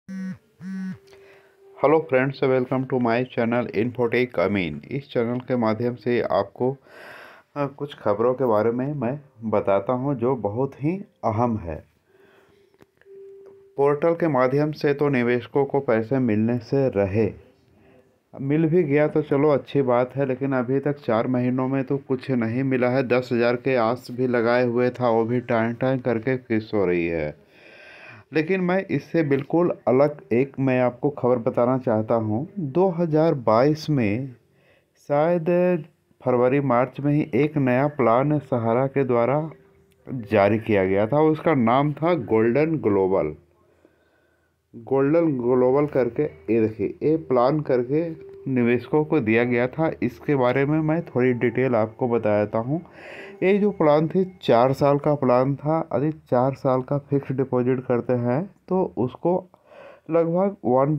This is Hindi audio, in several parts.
Hello friends, welcome to my channel Infotech Amin. इस चैनल के माध्यम से आपको कुछ खबरों के बारे में मैं बताता हूं जो बहुत ही अहम है। पोर्टल के माध्यम से तो निवेशकों को पैसे मिलने से रहे, मिल भी गया तो चलो अच्छी बात है, लेकिन अभी तक 4 महीनों में तो कुछ नहीं मिला है। 10,000 के आस भी लगाए हुए था, वो भी टाइम टाइम करके किस हो रही है। लेकिन मैं इससे बिल्कुल अलग एक मैं आपको खबर बताना चाहता हूँ। 2022 में शायद फरवरी मार्च में ही एक नया प्लान सहारा के द्वारा जारी किया गया था। उसका नाम था गोल्डन ग्लोबल करके। ये देखिए, ये प्लान करके निवेशकों को दिया गया था। इसके बारे में मैं थोड़ी डिटेल आपको बताता हूँ। ये जो प्लान थी, 4 साल का प्लान था। यदि 4 साल का फिक्स डिपॉजिट करते हैं तो उसको लगभग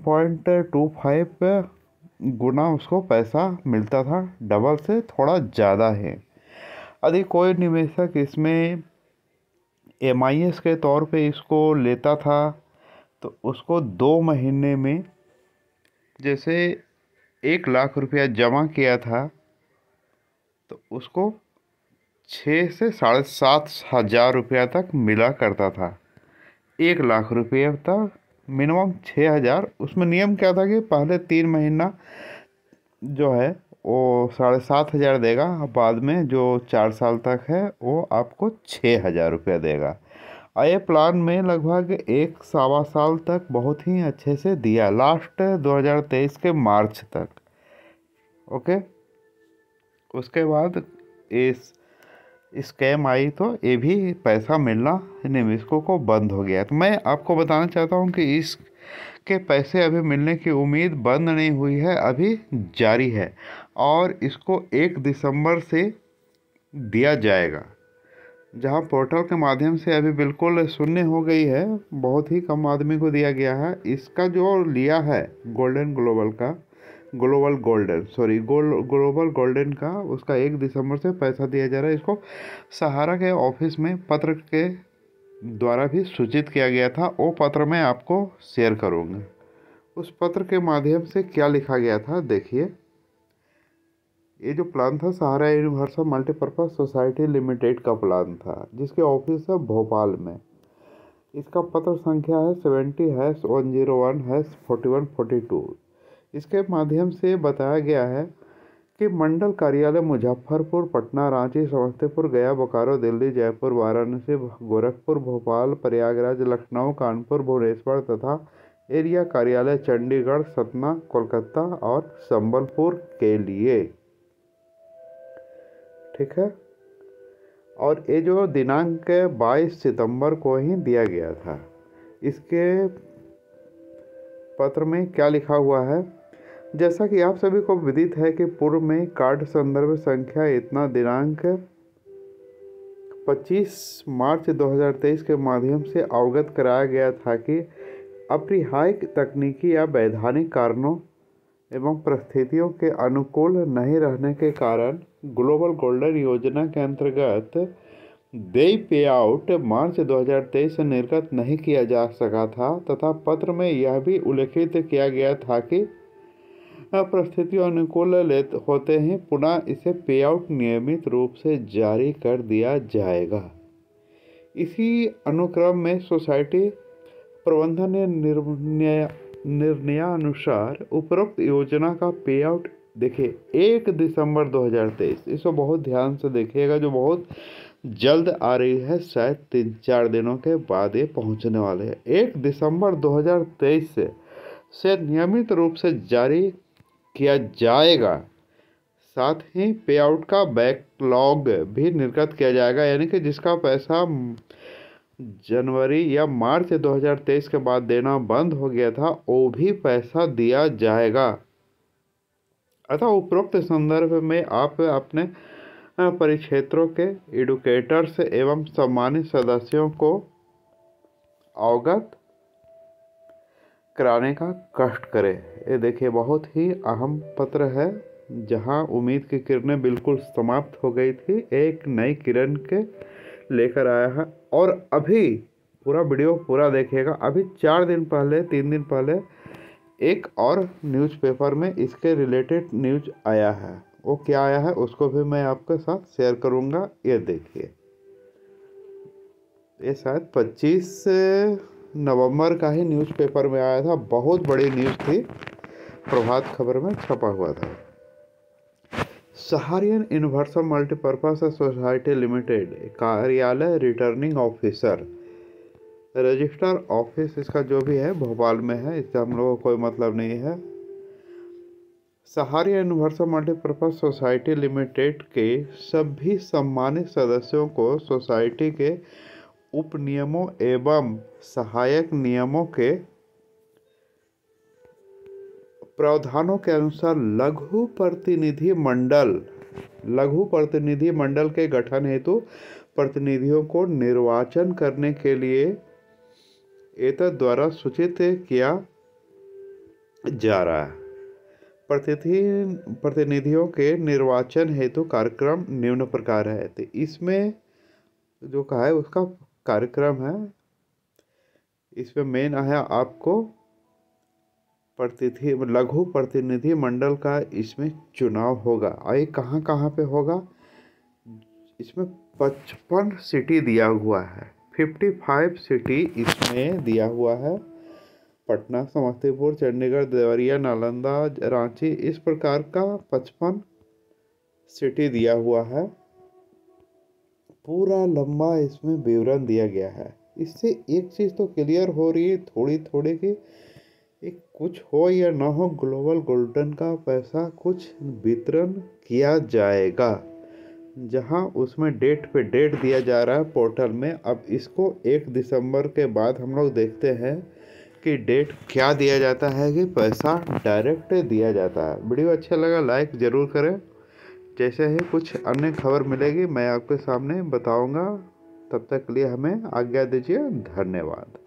1.25 गुना उसको पैसा मिलता था, डबल से थोड़ा ज़्यादा है। यदि कोई निवेशक इसमें एमआईएस के तौर पे इसको लेता था तो उसको 2 महीने में, जैसे 1 लाख रुपया जमा किया था, तो उसको 6 से 7,500 रुपया तक मिला करता था। 1 लाख रुपये तक मिनिमम 6,000। उसमें नियम क्या था कि पहले 3 महीना जो है वो 7,500 देगा, बाद में जो 4 साल तक है वो आपको 6,000 रुपया देगा। और ये प्लान में लगभग 1 सवा साल तक बहुत ही अच्छे से दिया, लास्ट 2023 के मार्च तक। ओके, उसके बाद इस स्कैम आई तो ये भी पैसा मिलना निवेशकों को बंद हो गया। तो मैं आपको बताना चाहता हूँ कि इसके पैसे अभी मिलने की उम्मीद बंद नहीं हुई है, अभी जारी है। और इसको 1 दिसंबर से दिया जाएगा। जहाँ पोर्टल के माध्यम से अभी बिल्कुल शून्य हो गई है, बहुत ही कम आदमी को दिया गया है। इसका जो लिया है गोल्डन ग्लोबल का, ग्लोबल गोल्डन का, उसका 1 दिसंबर से पैसा दिया जा रहा है। इसको सहारा के ऑफिस में पत्र के द्वारा भी सूचित किया गया था। वो पत्र मैं आपको शेयर करूँगा। उस पत्र के माध्यम से क्या लिखा गया था, देखिए। ये जो प्लान था, Sahara universal multipurpose society limited का प्लान था, जिसके ऑफिस है भोपाल में। इसका पत्र संख्या है 70-101-4142। इसके माध्यम से बताया गया है कि मंडल कार्यालय मुजफ्फरपुर, पटना, रांची, समस्तीपुर, गया, बोकारो, दिल्ली, जयपुर, वाराणसी, गोरखपुर, भोपाल, प्रयागराज, लखनऊ, कानपुर, भुवनेश्वर तथा एरिया कार्यालय चंडीगढ़, सतना, कोलकाता और संबलपुर के लिए। ठीक है। और ये जो दिनांक 22 सितंबर को ही दिया गया था। इसके पत्र में क्या लिखा हुआ है, जैसा कि आप सभी को विदित है कि पूर्व में कार्ड संदर्भ संख्या इतना दिनांक 25 मार्च 2023 के माध्यम से अवगत कराया गया था कि अपरिहार्य तकनीकी या वैधानिक कारणों एवं परिस्थितियों के अनुकूल नहीं रहने के कारण ग्लोबल गोल्डन योजना के अंतर्गत देय पे आउट मार्च 2023 से निर्गत नहीं किया जा सका था, तथा पत्र में यह भी उल्लेखित किया गया था कि परिस्थितियों अनुकूल होते ही पुनः इसे पे आउट नियमित रूप से जारी कर दिया जाएगा। इसी अनुक्रम में सोसाइटी प्रबंधन ने निर्णयानुसार उपरोक्त योजना का पे आउट, देखिए, 1 दिसंबर 2023, इसको बहुत ध्यान से देखिएगा, जो बहुत जल्द आ रही है, शायद 3-4 दिनों के बाद ये पहुंचने वाले हैं। 1 दिसंबर 2023 से नियमित रूप से जारी किया जाएगा। साथ ही पे आउट का बैकलॉग भी निर्गत किया जाएगा, यानी कि जिसका पैसा जनवरी या मार्च 2023 के बाद देना बंद हो गया था, वो भी पैसा दिया जाएगा। अतः उपरोक्त संदर्भ में आप अपने परिक्षेत्रों के एडुकेटर्स एवं सम्मानित सदस्यों को अवगत कराने का कष्ट करें। ये देखिए, बहुत ही अहम पत्र है, जहां उम्मीद की किरणें बिल्कुल समाप्त हो गई थी, एक नई किरण के लेकर आया है। और अभी पूरा वीडियो पूरा देखिएगा। अभी 3 दिन पहले एक और न्यूज़पेपर में इसके रिलेटेड न्यूज़ आया है। वो क्या आया है उसको भी मैं आपके साथ शेयर करूँगा। ये देखिए, ये शायद 25 नवंबर का ही न्यूज़पेपर में आया था। बहुत बड़ी न्यूज़ थी, प्रभात खबर में छपा हुआ था। सहारियन यूनिवर्सल मल्टीपर्पज सोसाइटी लिमिटेड कार्यालय रिटर्निंग ऑफिसर, रजिस्टर ऑफिस इसका जो भी है भोपाल में है, इससे हम लोगों को कोई मतलब नहीं है। सहारिया यूनिवर्सल मल्टीपर्पज सोसाइटी लिमिटेड के सभी सम्मानित सदस्यों को सोसाइटी के उपनियमों एवं सहायक नियमों के प्रावधानों के अनुसार लघु प्रतिनिधि मंडल के गठन हेतु प्रतिनिधियों को निर्वाचन करने के लिए एतद द्वारा सूचित किया जा रहा है। प्रतिनिधियों के निर्वाचन हेतु कार्यक्रम निम्न प्रकार है। तो इसमें जो कहा है उसका कार्यक्रम है, इसमें मेन है आपको लघु प्रतिनिधि मंडल का इसमें चुनाव होगा। और कहाँ कहाँ पे होगा, इसमें 55 सिटी दिया हुआ है, 55 सिटी इसमें दिया हुआ है। पटना, समस्तीपुर, चंडीगढ़, देवरिया, नालंदा, रांची, इस प्रकार का 55 सिटी दिया हुआ है। पूरा लंबा इसमें विवरण दिया गया है। इससे एक चीज़ तो क्लियर हो रही है थोड़ी थोड़ी कि एक कुछ हो या ना हो, ग्लोबल गोल्डन का पैसा कुछ वितरण किया जाएगा, जहां उसमें डेट पे डेट दिया जा रहा है पोर्टल में। अब इसको 1 दिसंबर के बाद हम लोग देखते हैं कि डेट क्या दिया जाता है कि पैसा डायरेक्ट दिया जाता है। वीडियो अच्छा लगा लाइक ज़रूर करें। जैसे ही कुछ अन्य खबर मिलेगी मैं आपके सामने बताऊंगा। तब तक के लिए हमें आज्ञा दीजिए। धन्यवाद।